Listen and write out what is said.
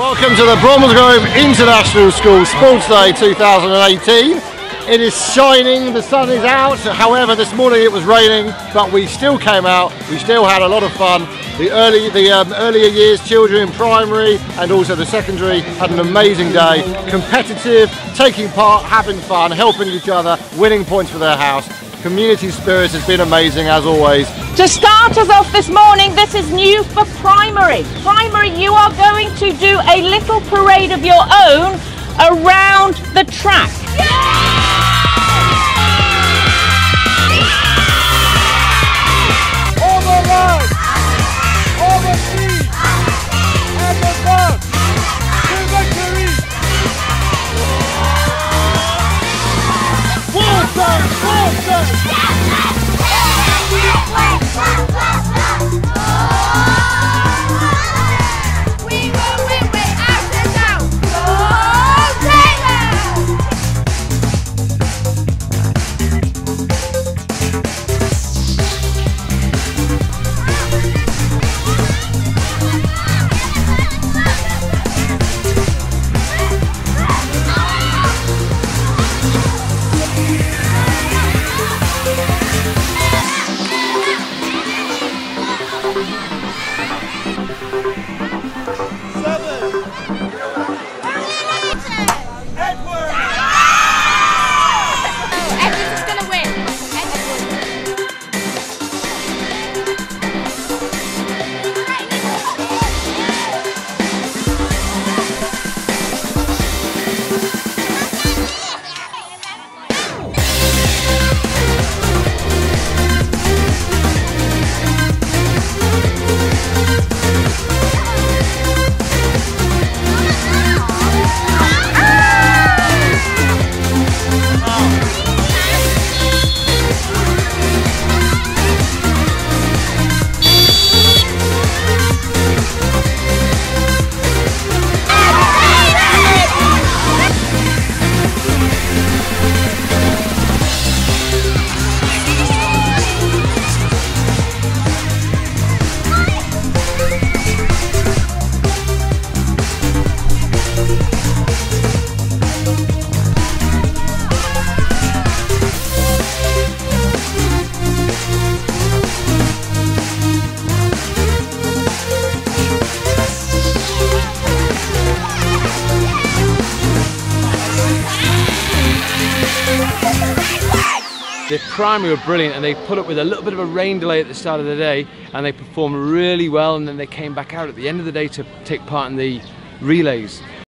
Welcome to the Bromsgrove International School Sports Day 2018. It is shining, the sun is out. However, this morning it was raining, but we still came out. We still had a lot of fun. The earlier years children in primary and also the secondary had an amazing day. Competitive, taking part, having fun, helping each other, winning points for their house. Community spirit has been amazing as always. To start us off this morning, this is new for primary. Primary, you are going to do a little parade of your own around the track. All the road, all the feet, and the bus, to victory! Walter! The primary were brilliant and they put up with a little bit of a rain delay at the start of the day and they performed really well, and then they came back out at the end of the day to take part in the relays.